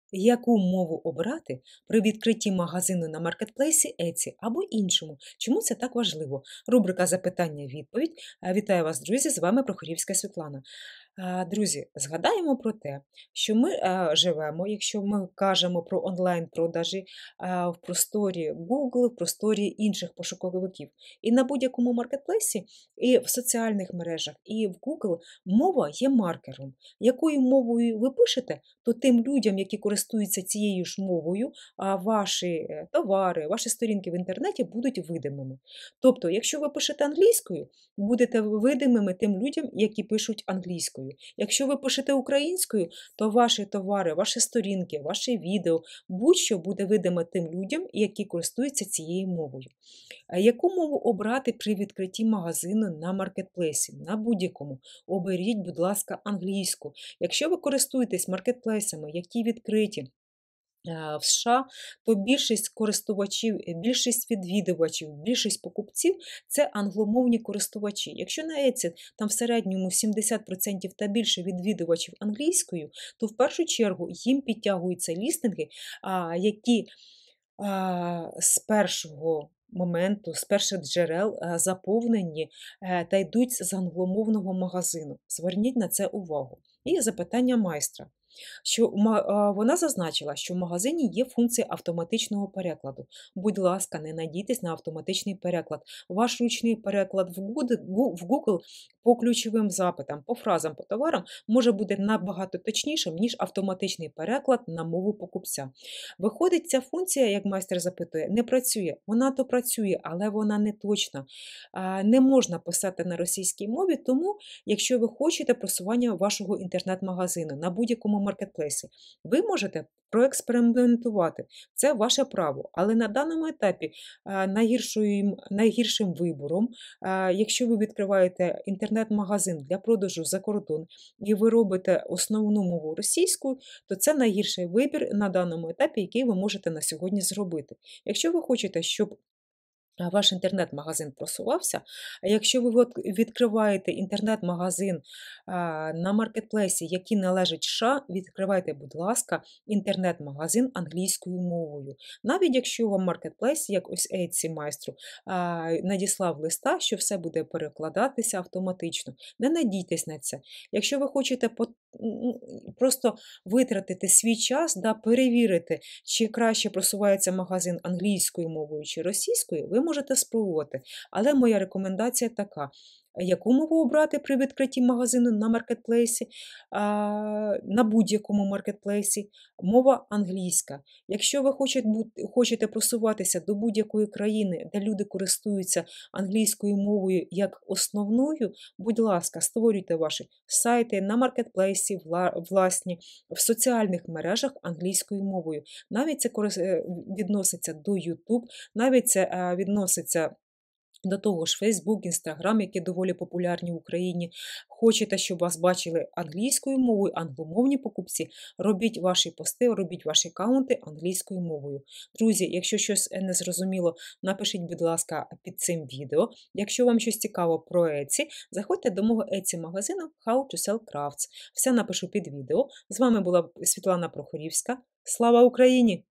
Яку мову обрати при відкритті магазину на маркетплейсі Etsy або іншому? Чому це так важливо? Рубрика запитання-відповідь. Вітаю вас, друзі! З вами Прохорівська Світлана. Друзі, згадаємо про те, що ми живемо, якщо ми кажемо про онлайн-продажі в просторі Google, в просторі інших пошуковиків. І на будь-якому маркетплейсі, і в соціальних мережах, і в Google мова є маркером. Якою мовою ви пишете, то тим людям, які користуються цією ж мовою, ваші товари, ваші сторінки в інтернеті будуть видимими. Тобто, якщо ви пишете англійською, будете видимими тим людям, які пишуть англійською. Якщо ви пишете українською, то ваші товари, ваші сторінки, ваші відео, будь-що буде видиме тим людям, які користуються цією мовою. Яку мову обрати при відкритті магазину на маркетплейсі? На будь-якому. Оберіть, будь ласка, англійську. Якщо ви користуєтесь маркетплейсами, які відкриті в США, то більшість користувачів, більшість відвідувачів, більшість покупців – це англомовні користувачі. Якщо на Etsy там в середньому 70% та більше відвідувачів англійською, то в першу чергу їм підтягуються лістинги, які з першого моменту, з перших джерел заповнені та йдуть з англомовного магазину. Зверніть на це увагу. І запитання майстра. Вона зазначила, що в магазині є функція автоматичного перекладу. Будь ласка, не надійтесь на автоматичний переклад. Ваш ручний переклад в Google по ключовим запитам, по фразам, по товарам може бути набагато точнішим, ніж автоматичний переклад на мову покупця. Виходить, ця функція, як майстер запитує, не працює. Вона то працює, але вона не точна. Не можна писати на російській мові, тому, якщо ви хочете просування вашого інтернет-магазину на будь-якому маркетплейсі, ви можете проекспериментувати. Це ваше право. Але на даному етапі найгіршим вибором, якщо ви відкриваєте інтернет-магазин для продажу за кордон і ви робите основну мову російською, то це найгірший вибір на даному етапі, який ви можете на сьогодні зробити. Якщо ви хочете, щоб ваш інтернет-магазин просувався, а якщо ви відкриваєте інтернет-магазин на маркетплейсі, який належить США, відкривайте, будь ласка, інтернет-магазин англійською мовою. Навіть якщо вам маркетплейс, як ось Etsy майстру, надіслав листа, що все буде перекладатися автоматично. Не надійтесь на це. Якщо ви хочете просто витратити свій час, перевірити, чи краще просувається магазин англійською мовою чи російською, ви можете спробувати. Але моя рекомендація така. Яку мову обрати при відкритті магазину на маркетплейсі, на будь-якому маркетплейсі? Мова англійська. Якщо ви хочете просуватися до будь-якої країни, де люди користуються англійською мовою як основною, будь ласка, створюйте ваші сайти на маркетплейсі, власні, в соціальних мережах англійською мовою. Навіть це відноситься до YouTube, навіть це відноситься до того ж, Facebook, Instagram, які доволі популярні в Україні. Хочете, щоб вас бачили англійською мовою, англомовні покупці, робіть ваші пости, робіть ваші аккаунти англійською мовою. Друзі, якщо щось не зрозуміло, напишіть, будь ласка, під цим відео. Якщо вам щось цікаво про Etsy, заходьте до мого Etsy-магазину How to Sell Crafts. Все напишу під відео. З вами була Світлана Прохорівська. Слава Україні!